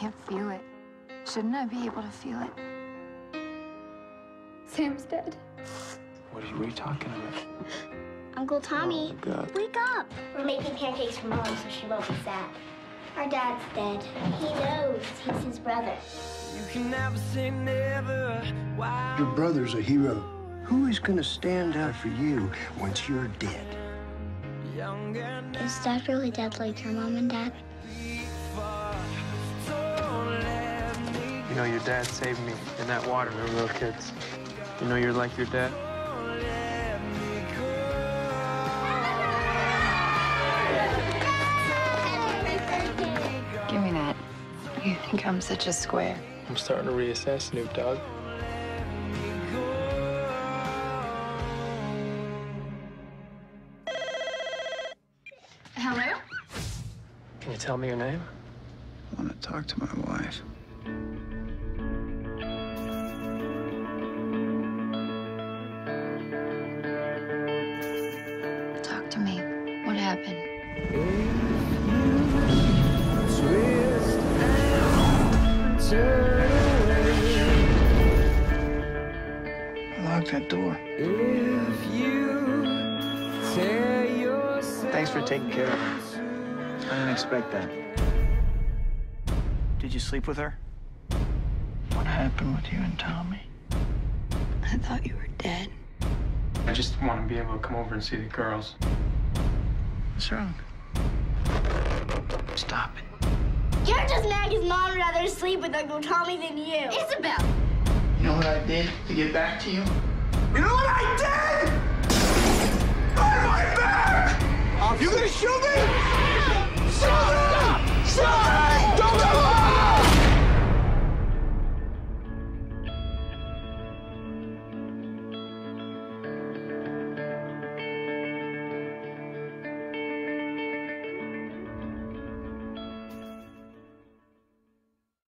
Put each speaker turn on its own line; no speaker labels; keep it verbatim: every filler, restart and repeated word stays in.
can't feel it. Shouldn't I be able to feel it? Sam's dead.
What are you, what are you talking about?
Uncle Tommy,
Oh, God.
wake up. We're making pancakes for Mom so she won't be sad. Our dad's dead. He knows. He's his brother.
You can never say never. Wow.
Your brother's a hero. Who is going to stand out for you once you're dead?
Is Dad really dead like your mom and Dad?
You know, your dad saved me in that water when we were little kids. You know you're like your dad?
Give me that. You think I'm such a square?
I'm starting to reassess, Snoop Dogg.
Hello?
Can you tell me your name?
I want to talk to my wife.
Talk to me. What happened?
Lock that door.
Thanks for taking care of her. I didn't expect that.
Did you sleep with her?
What happened with you and Tommy?
I thought you were dead.
I just want to be able to come over and see the girls.
What's wrong? Stop it.
You're just mad because Mom would rather sleep with Uncle Tommy than you. Isabel!
You know what I did to get back to you?
You know what I did? I went back! You gonna shoot me?